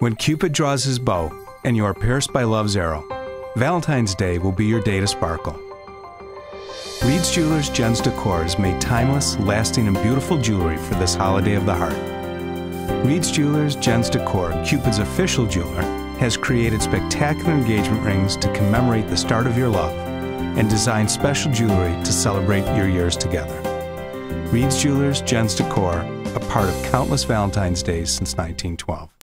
When Cupid draws his bow and you are pierced by love's arrow, Valentine's Day will be your day to sparkle. Reed's Jewelers Gens Decor has made timeless, lasting, and beautiful jewelry for this holiday of the heart. Reed's Jewelers Gens Decor, Cupid's official jeweler, has created spectacular engagement rings to commemorate the start of your love and designed special jewelry to celebrate your years together. Reed's Jewelers Gens Decor, a part of countless Valentine's Days since 1912.